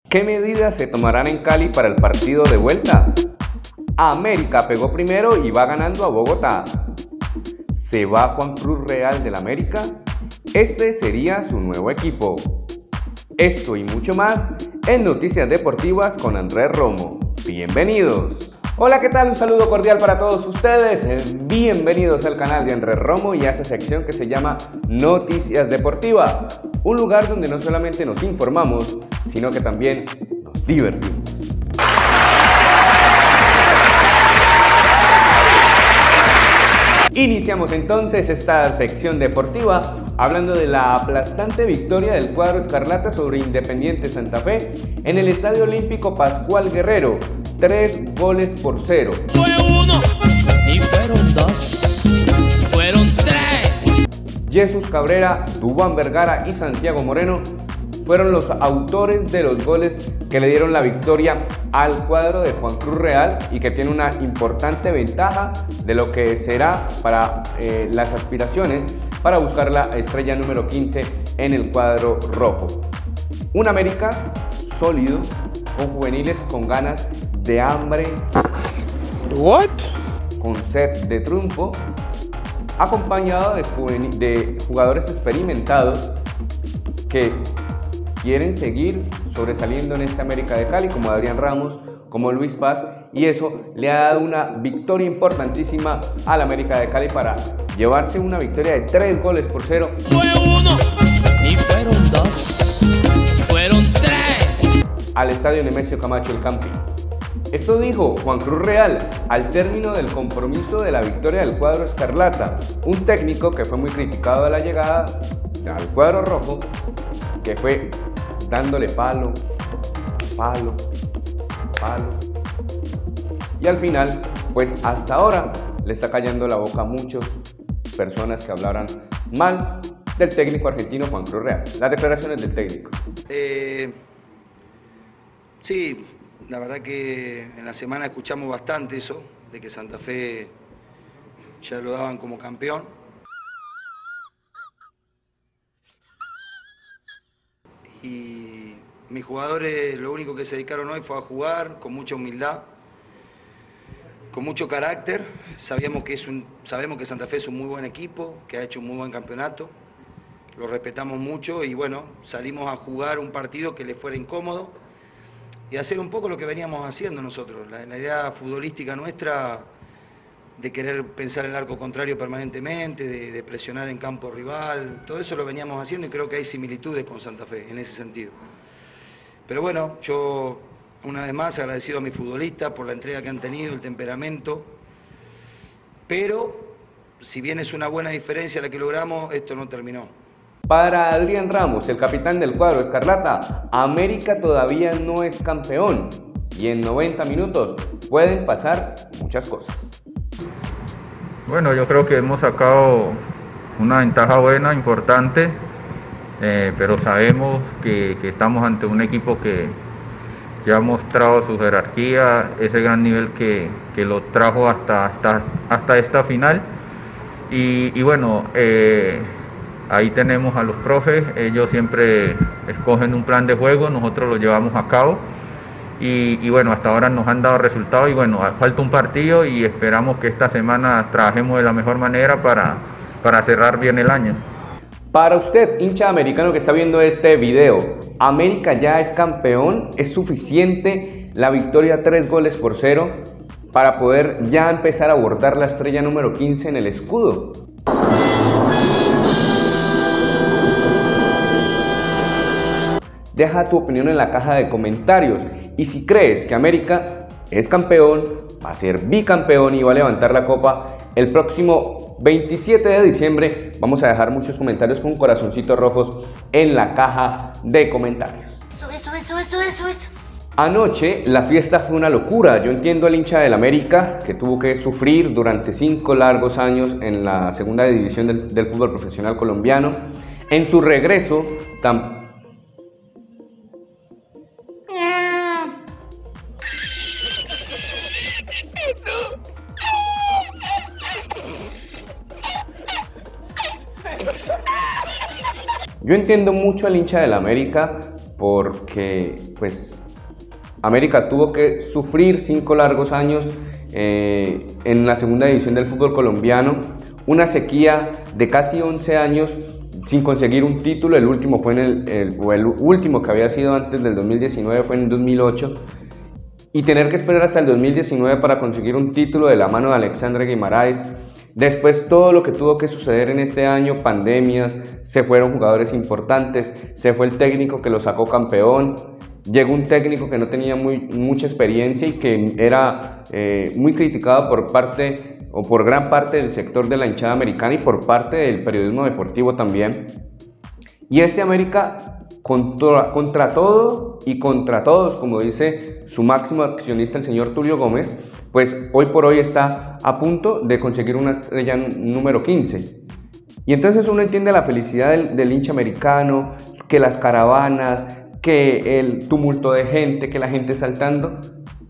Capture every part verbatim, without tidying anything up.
¿Qué medidas se tomarán en Cali para el partido de vuelta? América pegó primero y va ganando a Bogotá. ¿Se va Juan Cruz Real del América? Este sería su nuevo equipo. Esto y mucho más en Noticias Deportivas con Andrés Romo. Bienvenidos. Hola, ¿qué tal? Un saludo cordial para todos ustedes. Bienvenidos al canal de Andrés Romo y a esa sección que se llama Noticias Deportivas. Un lugar donde no solamente nos informamos, sino que también nos divertimos. Iniciamos entonces esta sección deportiva hablando de la aplastante victoria del cuadro escarlata sobre Independiente Santa Fe en el Estadio Olímpico Pascual Guerrero, tres goles por cero. Fue uno y fueron dos, fueron tres. Jesús Cabrera, Duván Vergara y Santiago Moreno fueron los autores de los goles que le dieron la victoria al cuadro de Juan Cruz Real y que tiene una importante ventaja de lo que será para eh, las aspiraciones para buscar la estrella número quince en el cuadro rojo. Un América sólido, con juveniles con ganas de hambre, What? con sed de triunfo, acompañado de, juvenil, de jugadores experimentados que quieren seguir sobresaliendo en esta América de Cali, como Adrián Ramos, como Luis Paz, y eso le ha dado una victoria importantísima al América de Cali para llevarse una victoria de tres goles por cero. Fue uno y fueron dos, fueron tres. Al estadio Nemesio Camacho El Campín. Esto dijo Juan Cruz Real al término del compromiso de la victoria del cuadro escarlata, un técnico que fue muy criticado a la llegada al cuadro rojo, que fue dándole palo, palo, palo, y al final, pues hasta ahora le está callando la boca a muchas personas que hablaran mal del técnico argentino Juan Cruz Real. Las declaraciones del técnico. Eh, sí, la verdad que en la semana escuchamos bastante eso, de que Santa Fe ya lo daban como campeón. Y mis jugadores lo único que se dedicaron hoy fue a jugar con mucha humildad, con mucho carácter. Sabíamos que es un, sabemos que Santa Fe es un muy buen equipo, que ha hecho un muy buen campeonato. Lo respetamos mucho y bueno, salimos a jugar un partido que le fuera incómodo y hacer un poco lo que veníamos haciendo nosotros. La, la idea futbolística nuestra de querer pensar el arco contrario permanentemente, de, de presionar en campo rival, todo eso lo veníamos haciendo y creo que hay similitudes con Santa Fe en ese sentido. Pero bueno, yo una vez más agradecido a mis futbolistas por la entrega que han tenido, el temperamento, pero si bien es una buena diferencia la que logramos, esto no terminó. Para Adrián Ramos, el capitán del cuadro escarlata, América todavía no es campeón y en noventa minutos pueden pasar muchas cosas. Bueno, yo creo que hemos sacado una ventaja buena, importante, eh, pero sabemos que, que estamos ante un equipo que, que ha mostrado su jerarquía, ese gran nivel que, que lo trajo hasta, hasta, hasta esta final. Y, y bueno, eh, ahí tenemos a los profes, ellos siempre escogen un plan de juego, nosotros lo llevamos a cabo. Y, y bueno, hasta ahora nos han dado resultados y bueno, falta un partido y esperamos que esta semana trabajemos de la mejor manera para, para cerrar bien el año. Para usted, hincha americano que está viendo este video, ¿América ya es campeón? ¿Es suficiente la victoria tres goles por cero para poder ya empezar a bordar la estrella número quince en el escudo? Deja tu opinión en la caja de comentarios y si crees que América es campeón, va a ser bicampeón y va a levantar la copa el próximo veintisiete de diciembre, vamos a dejar muchos comentarios con corazoncitos rojos en la caja de comentarios. Eso, eso, eso, eso, eso, eso. Anoche la fiesta fue una locura. Yo entiendo al hincha del América que tuvo que sufrir durante cinco largos años en la segunda división del, del fútbol profesional colombiano. En su regreso, tan Yo entiendo mucho al hincha del América porque pues América tuvo que sufrir cinco largos años eh, en la segunda división del fútbol colombiano, una sequía de casi once años sin conseguir un título. El último fue en el, el, o el último que había sido antes del dos mil diecinueve fue en el dos mil ocho, y tener que esperar hasta el dos mil diecinueve para conseguir un título de la mano de Alexandre Guimaraes. Después todo lo que tuvo que suceder en este año, pandemias, se fueron jugadores importantes, se fue el técnico que lo sacó campeón, llegó un técnico que no tenía muy, mucha experiencia y que era eh, muy criticado por parte o por gran parte del sector de la hinchada americana y por parte del periodismo deportivo también. Y este América, contra, contra todo y contra todos, como dice su máximo accionista, el señor Tulio Gómez, pues hoy por hoy está a punto de conseguir una estrella número quince. Y entonces uno entiende la felicidad del, del hincha americano, que las caravanas, que el tumulto de gente, que la gente saltando,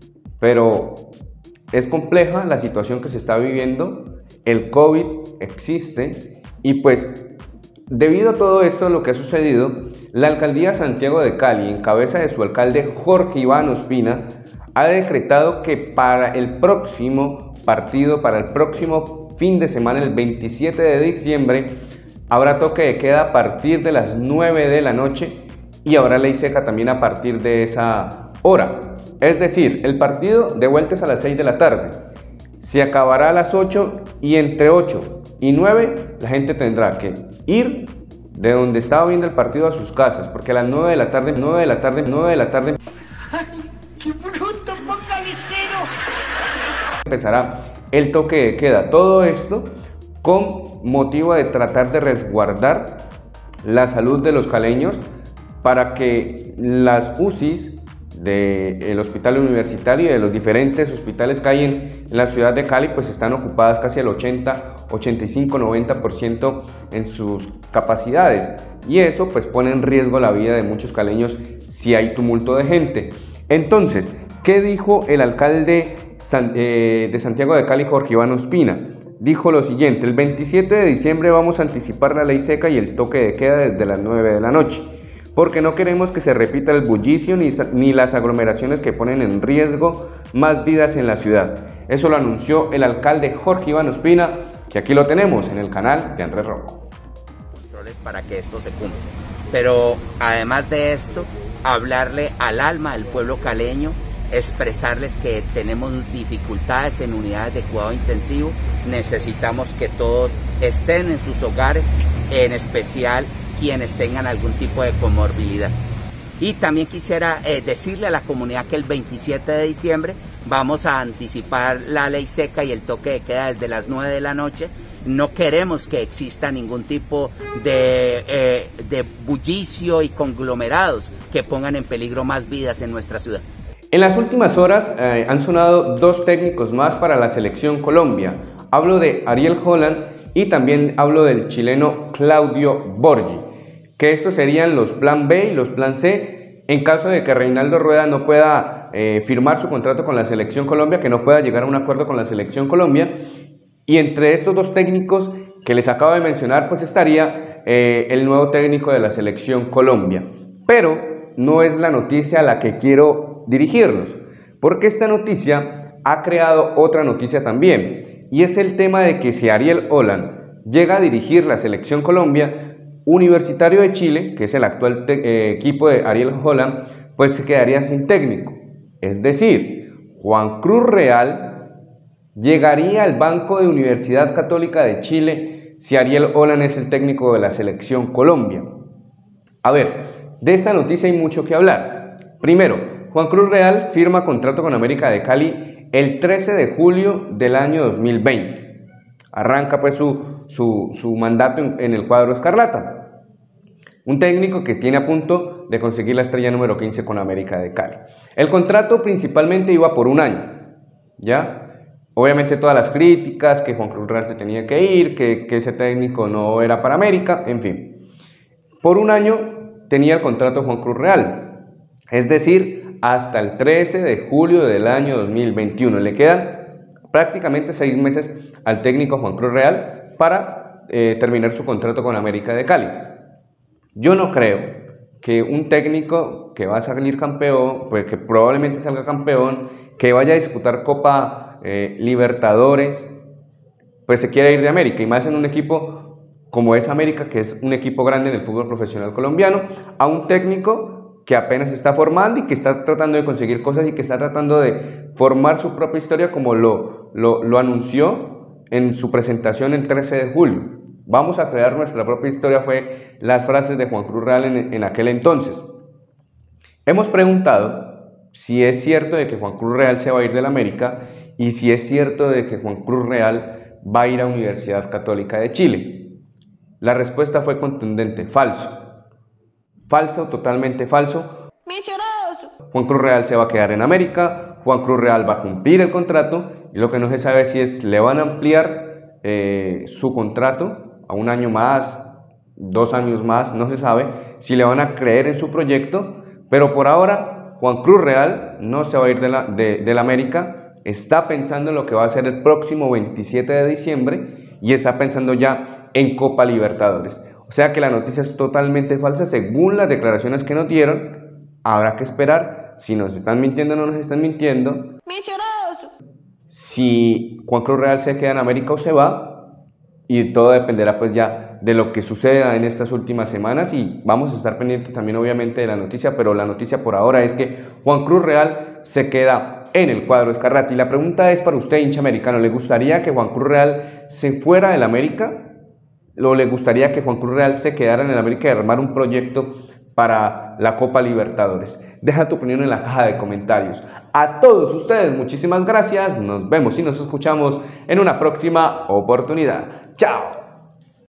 pero es compleja la situación que se está viviendo, el COVID existe y pues debido a todo esto, lo que ha sucedido, la alcaldía Santiago de Cali, en cabeza de su alcalde Jorge Iván Ospina, ha decretado que para el próximo partido, para el próximo fin de semana, el veintisiete de diciembre, habrá toque de queda a partir de las nueve de la noche y habrá ley seca también a partir de esa hora. Es decir, el partido de vuelta es a las seis de la tarde, se acabará a las ocho y entre ocho y nueve la gente tendrá que ir de donde estaba viendo el partido a sus casas, porque a las nueve de la tarde, nueve de la tarde, nueve de la tarde... ¡Ay, qué bruto, focalicero! Empezará el toque de queda. Todo esto con motivo de tratar de resguardar la salud de los caleños para que las U C Is del hospital universitario y de los diferentes hospitales que hay en, en la ciudad de Cali pues están ocupadas casi al ochenta, ochenta y cinco, noventa por ciento en sus capacidades, y eso pues pone en riesgo la vida de muchos caleños si hay tumulto de gente. Entonces, ¿qué dijo el alcalde San, eh, de Santiago de Cali, Jorge Iván Ospina? Dijo lo siguiente: el veintisiete de diciembre vamos a anticipar la ley seca y el toque de queda desde las nueve de la noche, porque no queremos que se repita el bullicio ni, ni las aglomeraciones que ponen en riesgo más vidas en la ciudad. Eso lo anunció el alcalde Jorge Iván Ospina, que aquí lo tenemos en el canal de Andrés Rocco. Controles para que esto se cumpla. Pero además de esto, hablarle al alma del pueblo caleño, expresarles que tenemos dificultades en unidades de cuidado intensivo, necesitamos que todos estén en sus hogares, en especial quienes tengan algún tipo de comorbilidad. Y también quisiera eh, decirle a la comunidad que el veintisiete de diciembre vamos a anticipar la ley seca y el toque de queda desde las nueve de la noche. No queremos que exista ningún tipo de, eh, de bullicio y conglomerados que pongan en peligro más vidas en nuestra ciudad. En las últimas horas eh, han sonado dos técnicos más para la selección Colombia. Hablo de Ariel Holland y también hablo del chileno Claudio Borghi, que estos serían los plan B y los plan C en caso de que Reinaldo Rueda no pueda eh, firmar su contrato con la selección Colombia, que no pueda llegar a un acuerdo con la selección Colombia. Y entre estos dos técnicos que les acabo de mencionar, pues estaría eh, el nuevo técnico de la selección Colombia. Pero no es la noticia a la que quiero dirigirnos, porque esta noticia ha creado otra noticia también, y es el tema de que si Ariel Holland llega a dirigir la selección Colombia, Universitario de Chile, que es el actual eh, equipo de Ariel Holland, pues se quedaría sin técnico. Es decir, Juan Cruz Real llegaría al banco de Universidad Católica de Chile si Ariel Holland es el técnico de la selección Colombia. A ver, de esta noticia hay mucho que hablar. Primero, Juan Cruz Real firma contrato con América de Cali el trece de julio del año dos mil veinte. Arranca pues su, su, su mandato en, en el cuadro escarlata. Un técnico que tiene a punto de conseguir la estrella número quince con América de Cali. El contrato principalmente iba por un año, ¿ya? Obviamente todas las críticas, que Juan Cruz Real se tenía que ir, que, que ese técnico no era para América, en fin. Por un año tenía el contrato Juan Cruz Real, es decir, hasta el trece de julio del año dos mil veintiuno. Le quedan prácticamente seis meses al técnico Juan Cruz Real para eh, terminar su contrato con América de Cali. Yo no creo que un técnico que va a salir campeón, pues que probablemente salga campeón, que vaya a disputar Copa eh, Libertadores, pues se quiere ir de América, y más en un equipo como es América, que es un equipo grande en el fútbol profesional colombiano, a un técnico que apenas se está formando y que está tratando de conseguir cosas y que está tratando de formar su propia historia, como lo, lo, lo anunció en su presentación el trece de julio. Vamos a crear nuestra propia historia, fue las frases de Juan Cruz Real en, en aquel entonces. Hemos preguntado si es cierto de que Juan Cruz Real se va a ir del América y si es cierto de que Juan Cruz Real va a ir a Universidad Católica de Chile. La respuesta fue contundente: falso. Falso, totalmente falso. Mentiroso. Juan Cruz Real se va a quedar en América, Juan Cruz Real va a cumplir el contrato, y lo que no se sabe si es le van a ampliar eh, su contrato a un año más, dos años más, no se sabe si le van a creer en su proyecto, pero por ahora Juan Cruz Real no se va a ir de la, de, de la América, está pensando en lo que va a ser el próximo veintisiete de diciembre y está pensando ya en Copa Libertadores. O sea que la noticia es totalmente falsa según las declaraciones que nos dieron. Habrá que esperar si nos están mintiendo o no nos están mintiendo. Mentiroso. Si Juan Cruz Real se queda en América o se va, y todo dependerá pues ya de lo que suceda en estas últimas semanas, y vamos a estar pendientes también obviamente de la noticia, pero la noticia por ahora es que Juan Cruz Real se queda en el cuadro Escarlata. Y la pregunta es para usted, hincha americano: ¿le gustaría que Juan Cruz Real se fuera del América? ¿O le gustaría que Juan Cruz Real se quedara en el América y armar un proyecto para la Copa Libertadores? Deja tu opinión en la caja de comentarios. A todos ustedes, muchísimas gracias. Nos vemos y nos escuchamos en una próxima oportunidad. ¡Chao!